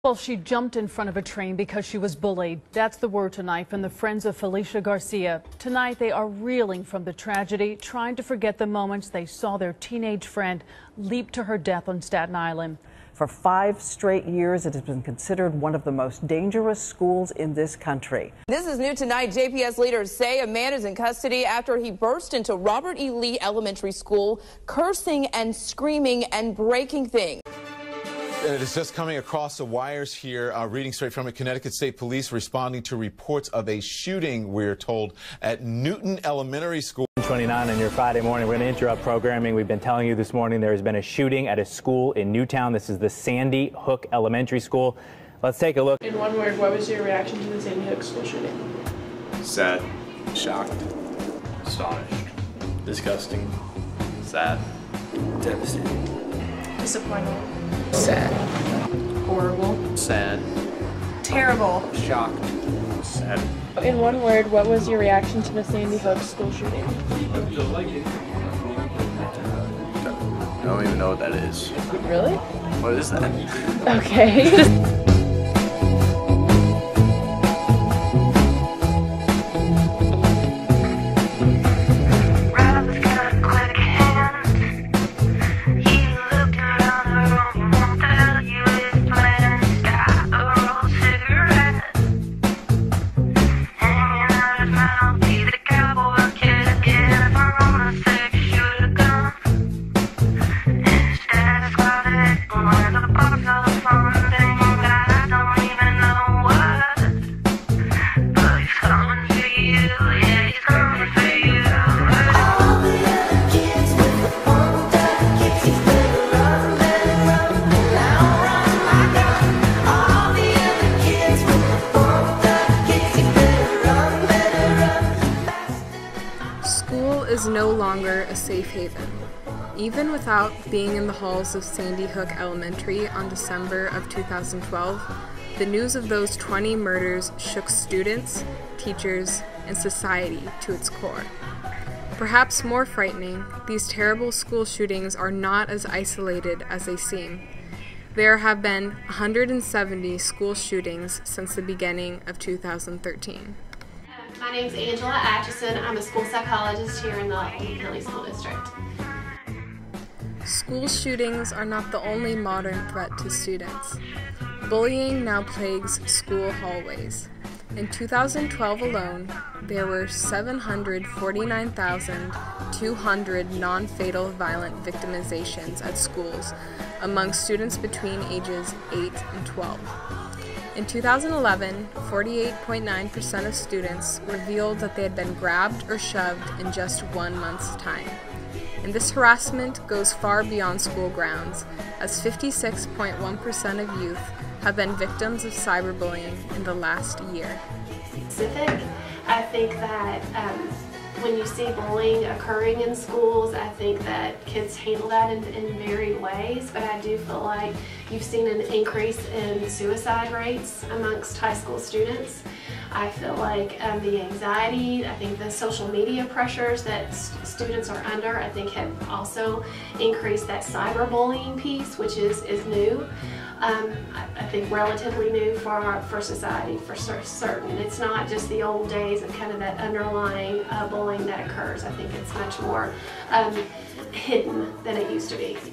Well, she jumped in front of a train because she was bullied. That's the word tonight from the friends of Felicia Garcia. Tonight, they are reeling from the tragedy, trying to forget the moments they saw their teenage friend leap to her death on Staten Island. For 5 straight years, it has been considered one of the most dangerous schools in this country. This is new tonight. JPS leaders say a man is in custody after he burst into Robert E. Lee Elementary School, cursing and screaming and breaking things. And it is just coming across the wires here, reading straight from it. Connecticut State Police responding to reports of a shooting, we're told, at Newton Elementary School. 29 on your Friday morning. We're going to interrupt programming. We've been telling you this morning there has been a shooting at a school in Newtown. This is the Sandy Hook Elementary School. Let's take a look. In one word, what was your reaction to the Sandy Hook school shooting? Sad. Shocked. Astonished. Disgusting. Sad. Devastating. Disappointed. Sad. Horrible. Sad. Terrible. Shocked. Sad. In one word, what was your reaction to the Sandy Hook school shooting? I don't even know what that is. Really? What is that? Okay. School is no longer a safe haven. Even without being in the halls of Sandy Hook Elementary on December of 2012, the news of those 20 murders shook students, teachers, and society to its core. Perhaps more frightening, these terrible school shootings are not as isolated as they seem. There have been 170 school shootings since the beginning of 2013. My name is Angela Atchison. I'm a school psychologist here in the Old County School District. School shootings are not the only modern threat to students. Bullying now plagues school hallways. In 2012 alone, there were 749,200 non-fatal violent victimizations at schools among students between ages 8 and 12. In 2011, 48.9% of students revealed that they had been grabbed or shoved in just 1 month's time. And this harassment goes far beyond school grounds, as 56.1% of youth have been victims of cyberbullying in the last year. Specific, I think that when you see bullying occurring in schools, I think that kids handle that in varied ways, but I do feel like you've seen an increase in suicide rates amongst high school students. I feel like the anxiety, I think the social media pressures that students are under, I think have also increased that cyberbullying piece, which is new. I think relatively new for society, for certain. It's not just the old days of kind of that underlying bullying that occurs. I think it's much more hidden than it used to be.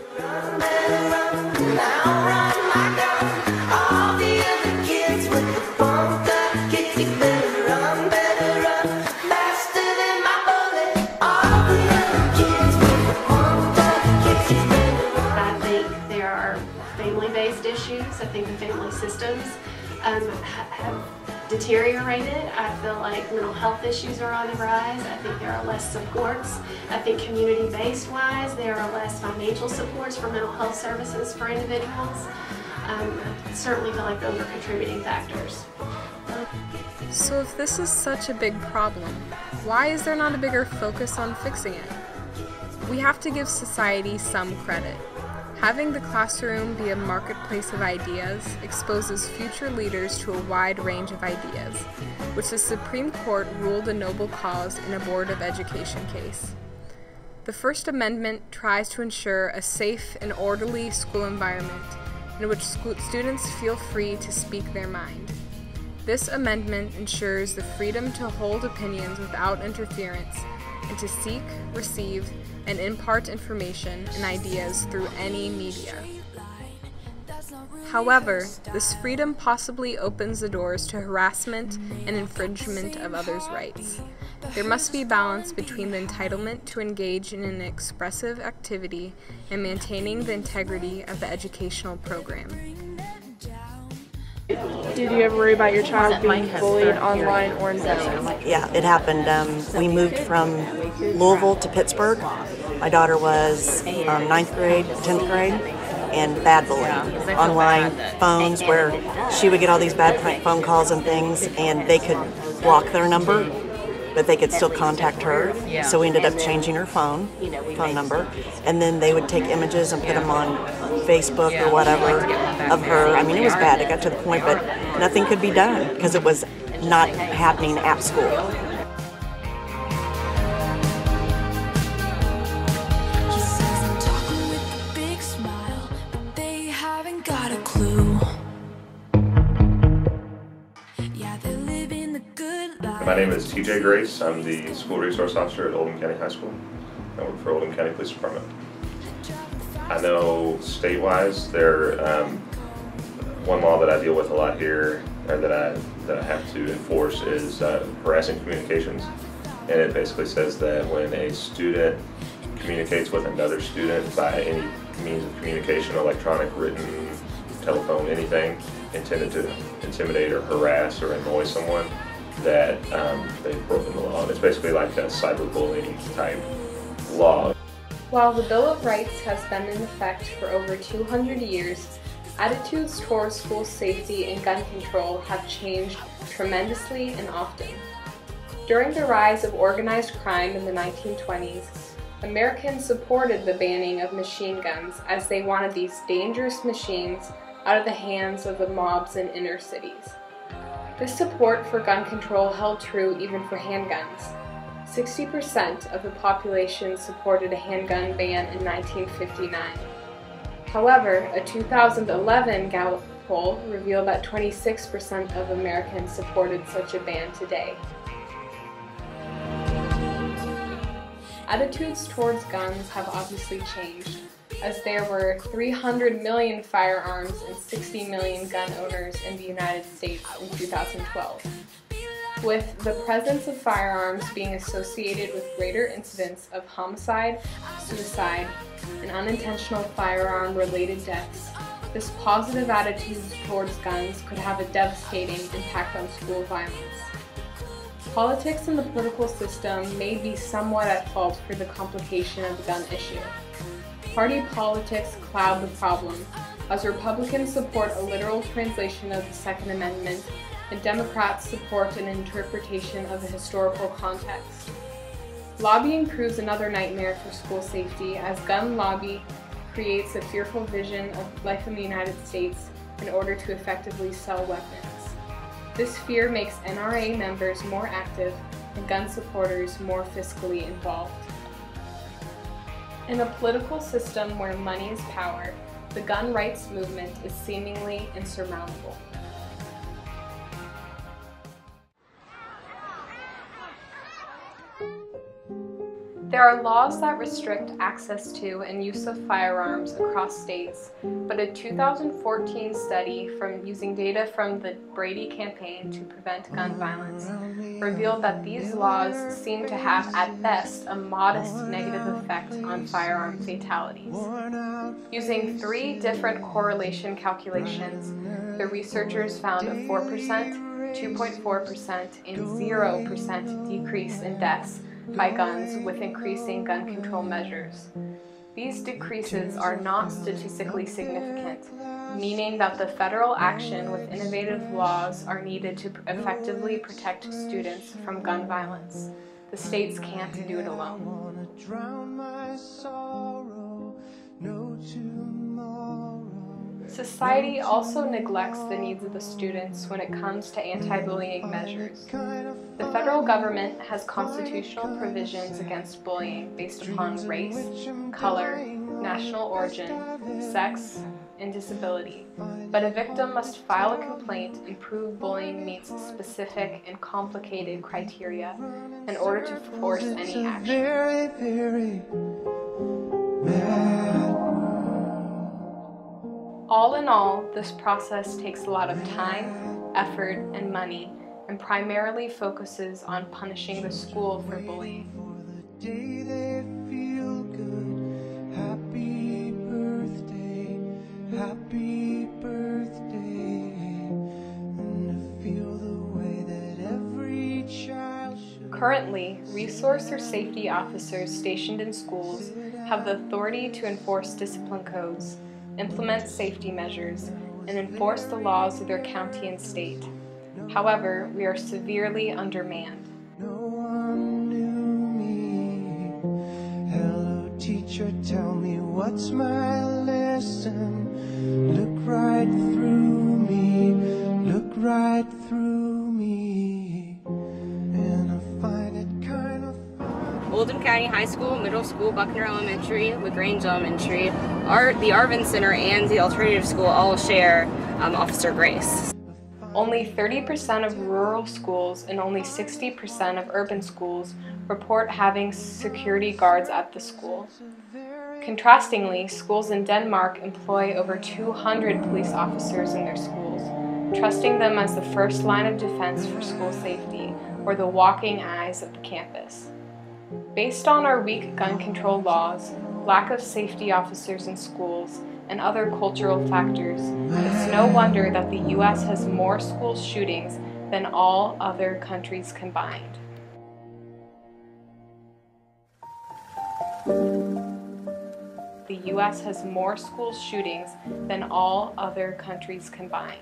Family-based issues. I think the family systems have deteriorated. I feel like mental health issues are on the rise. I think there are less supports. I think community-based wise, there are less financial supports for mental health services for individuals. I certainly feel like those are contributing factors. So if this is such a big problem, why is there not a bigger focus on fixing it? We have to give society some credit. Having the classroom be a marketplace of ideas exposes future leaders to a wide range of ideas, which the Supreme Court ruled a noble cause in a Board of Education case. The First Amendment tries to ensure a safe and orderly school environment, in which students feel free to speak their mind. This amendment ensures the freedom to hold opinions without interference and to seek, receive, and impart information and ideas through any media. However, this freedom possibly opens the doors to harassment and infringement of others' rights. There must be balance between the entitlement to engage in an expressive activity and maintaining the integrity of the educational program. Did you ever worry about your child being bullied online or in person? Yeah, it happened. We moved from Louisville to Pittsburgh. My daughter was 9th grade, 10th grade, and bad bullying. Online phones where she would get all these bad prank phone calls and things, and they could block their number, but they could still contact her. So we ended up changing her phone number, and then they would take images and put them on Facebook or whatever of her. I mean, it was bad. It got to the point, but nothing could be done because it was not happening at school. My name is TJ Grace. I'm the school resource officer at Oldham County High School. I work for Oldham County Police Department. I know state-wise, one law that I deal with a lot here, or that I have to enforce, is harassing communications. And it basically says that when a student communicates with another student by any means of communication, electronic, written, telephone, anything, intended to intimidate or harass or annoy someone, that they've broken the law. And it's basically like a cyberbullying type law. While the Bill of Rights has been in effect for over 200 years, attitudes towards school safety and gun control have changed tremendously and often. During the rise of organized crime in the 1920s, Americans supported the banning of machine guns as they wanted these dangerous machines out of the hands of the mobs in inner cities. This support for gun control held true even for handguns. 60% of the population supported a handgun ban in 1959. However, a 2011 Gallup poll revealed that 26% of Americans supported such a ban today. Attitudes towards guns have obviously changed, as there were 300 million firearms and 60 million gun owners in the United States in 2012. With the presence of firearms being associated with greater incidents of homicide, suicide, and unintentional firearm-related deaths, this positive attitude towards guns could have a devastating impact on school violence. Politics and the political system may be somewhat at fault for the complication of the gun issue. Party politics cloud the problem, as Republicans support a literal translation of the Second Amendment and Democrats support an interpretation of the historical context. Lobbying proves another nightmare for school safety, as gun lobby creates a fearful vision of life in the United States in order to effectively sell weapons. This fear makes NRA members more active and gun supporters more fiscally involved. In a political system where money is power, the gun rights movement is seemingly insurmountable. There are laws that restrict access to and use of firearms across states, but a 2014 study using data from the Brady campaign to prevent gun violence revealed that these laws seem to have, at best, a modest negative effect on firearm fatalities. Using 3 different correlation calculations, the researchers found a 4%, 2.4%, and 0% decrease in deaths by guns with increasing gun control measures. These decreases are not statistically significant, meaning that the federal action with innovative laws are needed to effectively protect students from gun violence. The states can't do it alone. Society also neglects the needs of the students when it comes to anti-bullying measures. The federal government has constitutional provisions against bullying based upon race, color, national origin, sex, and disability, but a victim must file a complaint and prove bullying meets specific and complicated criteria in order to force any action. All in all, this process takes a lot of time, effort, and money, and primarily focuses on punishing the school for bullying. Happy birthday, and I feel the way that every child should. Currently, resource or safety officers stationed in schools have the authority to enforce discipline codes, implement safety measures, and enforce the laws of their county and state. However, we are severely undermanned. No one knew me. Hello, teacher, tell me what's my lesson. Look right through me, look right through me, and I find it kind of fun. Oldham County High School, Middle School, Buckner Elementary, LaGrange Elementary, the Arvin Center, and the Alternative School all share Officer Grace. Only 30% of rural schools and only 60% of urban schools report having security guards at the school. Contrastingly, schools in Denmark employ over 200 police officers in their schools, trusting them as the first line of defense for school safety, or the walking eyes of the campus. Based on our weak gun control laws, lack of safety officers in schools, and other cultural factors, it's no wonder that the U.S. has more school shootings than all other countries combined. The U.S. has more school shootings than all other countries combined.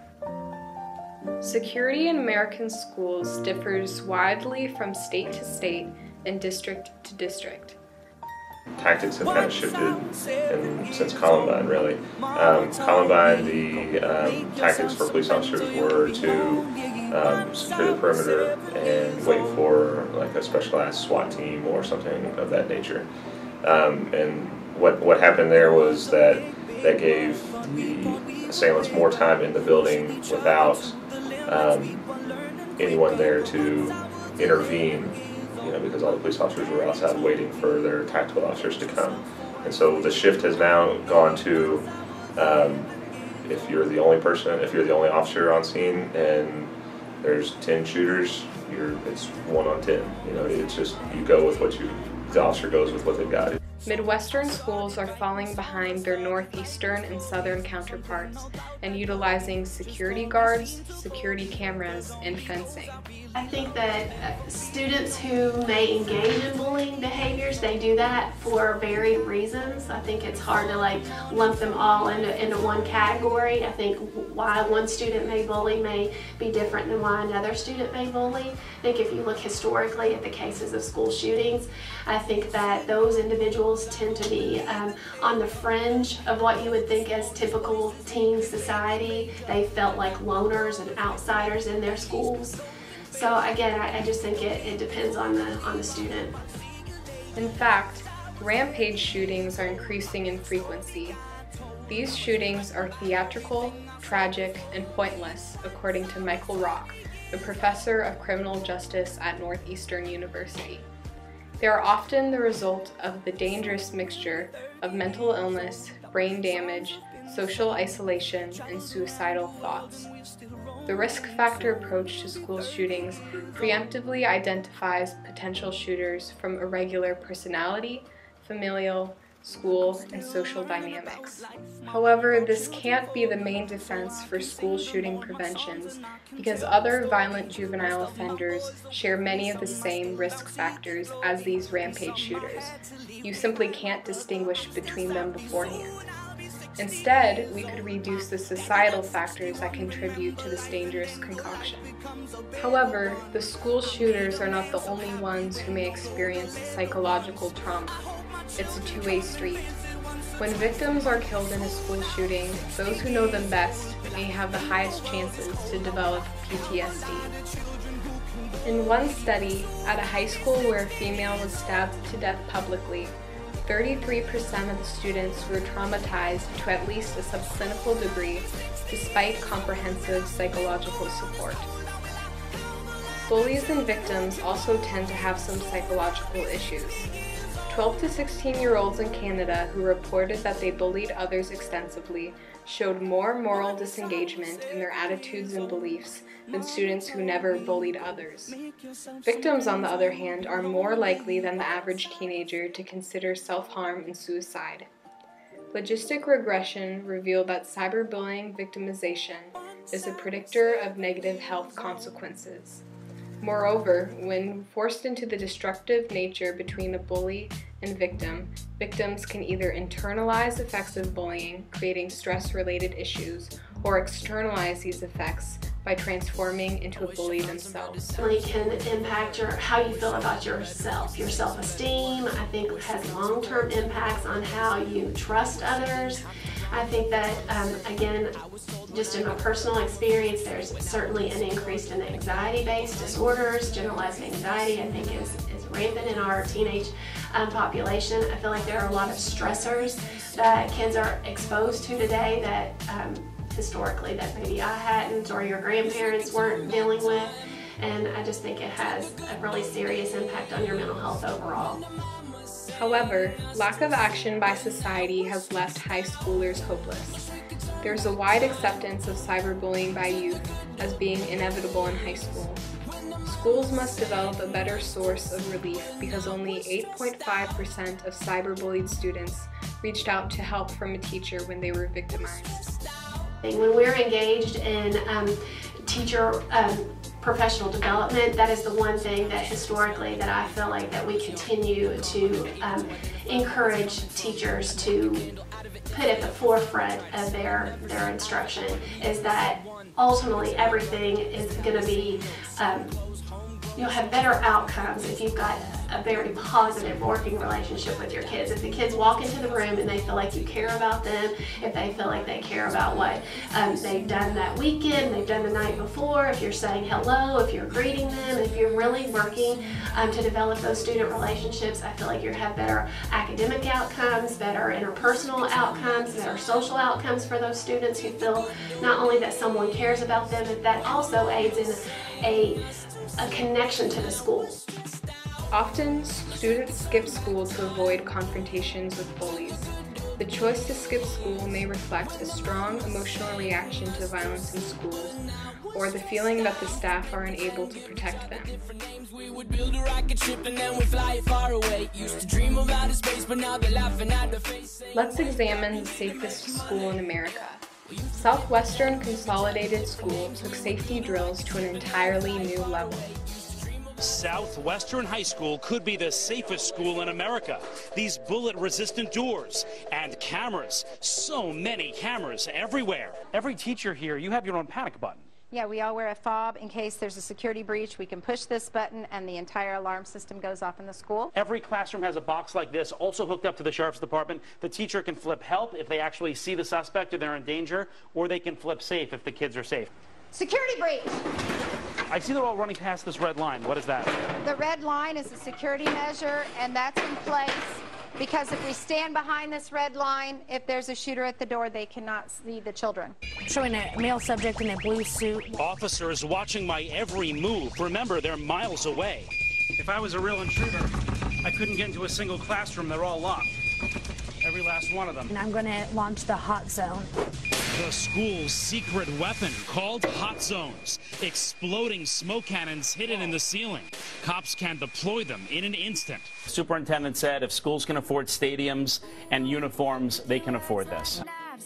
Security in American schools differs widely from state to state and district to district. Tactics have kind of shifted since Columbine, really. Columbine, the tactics for police officers were to secure the perimeter and wait for like a specialized SWAT team or something of that nature. And what happened there was that gave the assailants more time in the building without anyone there to intervene, because all the police officers were outside waiting for their tactical officers to come. And so the shift has now gone to if you're the only officer on scene and there's 10 shooters, it's 1 on 10. It's just you go with the officer goes with what they've got. Midwestern schools are falling behind their northeastern and southern counterparts and utilizing security guards, security cameras, and fencing. I think that students who may engage in bullying behaviors, they do that for varied reasons. I think it's hard to lump them all into one category. I think why one student may bully may be different than why another student may bully. I think if you look historically at the cases of school shootings, I think that those individuals tend to be on the fringe of what you would think as typical teen society. They felt like loners and outsiders in their schools. So again, I just think it depends on the student. In fact, rampage shootings are increasing in frequency. These shootings are theatrical, tragic, and pointless, according to Michael Rock, a professor of criminal justice at Northeastern University. They are often the result of the dangerous mixture of mental illness, brain damage, social isolation, and suicidal thoughts. The risk factor approach to school shootings preemptively identifies potential shooters from irregular personality, familial, school, and social dynamics. However, this can't be the main defense for school shooting preventions because other violent juvenile offenders share many of the same risk factors as these rampage shooters. You simply can't distinguish between them beforehand. Instead, we could reduce the societal factors that contribute to this dangerous concoction. However, the school shooters are not the only ones who may experience psychological trauma. It's a two-way street. When victims are killed in a school shooting, those who know them best may have the highest chances to develop PTSD. In one study, at a high school where a female was stabbed to death publicly, 33% of the students were traumatized to at least a subclinical degree, despite comprehensive psychological support. Bullies and victims also tend to have some psychological issues. 12 to 16-year-olds in Canada who reported that they bullied others extensively showed more moral disengagement in their attitudes and beliefs than students who never bullied others. Victims, on the other hand, are more likely than the average teenager to consider self-harm and suicide. Logistic regression revealed that cyberbullying victimization is a predictor of negative health consequences. Moreover, when forced into the destructive nature between the bully and victim, victims can either internalize effects of bullying, creating stress-related issues, or externalize these effects by transforming into a bully themselves. It can impact how you feel about yourself. Your self-esteem, I think, has long-term impacts on how you trust others. I think that, again, just in my personal experience, there's certainly an increase in anxiety-based disorders. Generalized anxiety, I think, is rampant in our teenage population. I feel like there are a lot of stressors that kids are exposed to today that historically that maybe I hadn't or your grandparents weren't dealing with. And I just think it has a really serious impact on your mental health overall. However, lack of action by society has left high schoolers hopeless. There's a wide acceptance of cyberbullying by youth as being inevitable in high school. Schools must develop a better source of relief because only 8.5% of cyberbullied students reached out to help from a teacher when they were victimized. When we're engaged in teacher professional development, that is the one thing that historically that I feel like that we continue to encourage teachers to put at the forefront of their instruction, is that ultimately everything is going to be, you'll have better outcomes if you've got a very positive working relationship with your kids. If the kids walk into the room and they feel like you care about them, if they feel like they care about what they've done that weekend, they've done the night before, if you're saying hello, if you're greeting them, if you're really working to develop those student relationships, I feel like you have better academic outcomes, better interpersonal outcomes, better social outcomes for those students who feel not only that someone cares about them, but that also aids in a connection to the school. Often, students skip school to avoid confrontations with bullies. The choice to skip school may reflect a strong emotional reaction to violence in schools, or the feeling that the staff are unable to protect them. Let's examine the safest school in America. Southwestern Consolidated School took safety drills to an entirely new level. Southwestern High School could be the safest school in America. These bullet-resistant doors and cameras. So many cameras everywhere. Every teacher here, you have your own panic button. Yeah, we all wear a fob in case there's a security breach. We can push this button and the entire alarm system goes off in the school. Every classroom has a box like this, also hooked up to the sheriff's department. The teacher can flip help if they actually see the suspect or they're in danger, or they can flip safe if the kids are safe. Security breach! I see they're all running past this red line. What is that? The red line is a security measure, and that's in place because if we stand behind this red line, if there's a shooter at the door, they cannot see the children. Showing a male subject in a blue suit. Officers watching my every move. Remember, they're miles away. If I was a real intruder, I couldn't get into a single classroom. They're all locked. Every last one of them. And I'm going to launch the hot zone. The school's secret weapon called hot zones. Exploding smoke cannons hidden in the ceiling. Cops can deploy them in an instant. The superintendent said if schools can afford stadiums and uniforms, they can afford this.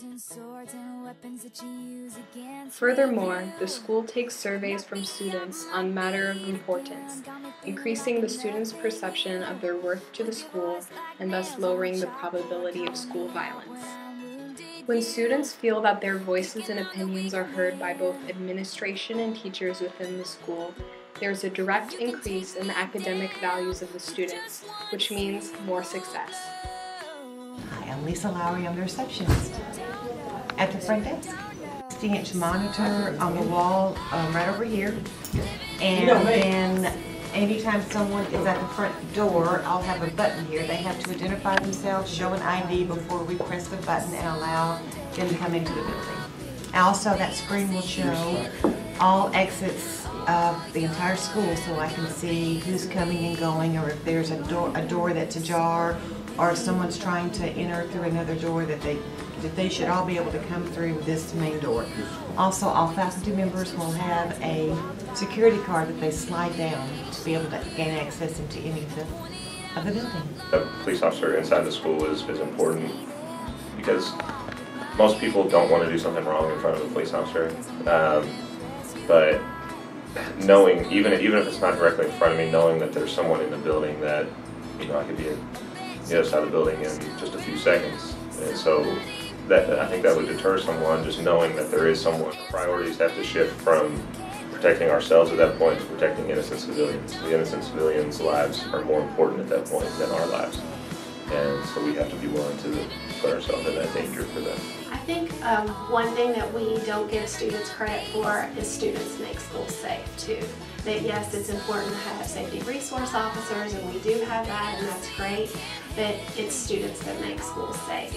Furthermore, the school takes surveys from students on matter of importance, increasing the students' perception of their worth to the school and thus lowering the probability of school violence. When students feel that their voices and opinions are heard by both administration and teachers within the school, there's a direct increase in the academic values of the students, which means more success. Hi, I'm Lisa Lowry. I'm the receptionist at the front desk. 60-inch monitor on the wall right over here, and then Anytime someone is at the front door, I'll have a button here. They have to identify themselves, show an ID before we press the button and allow them to come into the building. Also, that screen will show all exits of the entire school so I can see who's coming and going, or if there's a door that's ajar, or if someone's trying to enter through another door, that they should all be able to come through this main door. Also, all faculty members will have a security card that they slide down to be able to gain access into any of the building. A police officer inside the school is important because most people don't want to do something wrong in front of a police officer. But knowing, even if it's not directly in front of me, knowing that there's someone in the building that, you know, I could be at the other side of the building in just a few seconds. And so I think that would deter someone, just knowing that there is someone. Priorities have to shift from protecting ourselves at that point to protecting innocent civilians. The innocent civilians' lives are more important at that point than our lives. And so we have to be willing to put ourselves in that danger for them. I think one thing that we don't give students credit for is students make schools safe too. That yes, it's important to have safety resource officers, and we do have that, and that's great, but it's students that make schools safe.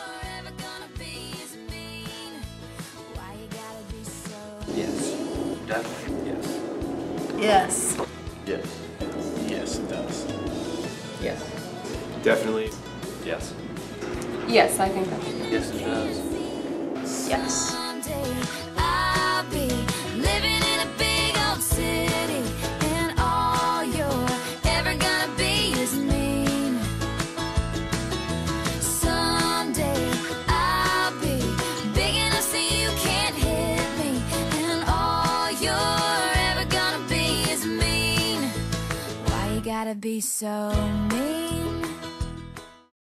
Yes. Definitely. Yes. Yes. Yes. Yes, it does. Yes. Definitely. Yes. Yes, I think that. Yes, it does. Yes. I'll be living in a big old city, and all you're ever gonna be is mean. Someday I'll be big enough so you can't hit me, and all you're ever gonna be is mean. Why you gotta be so mean?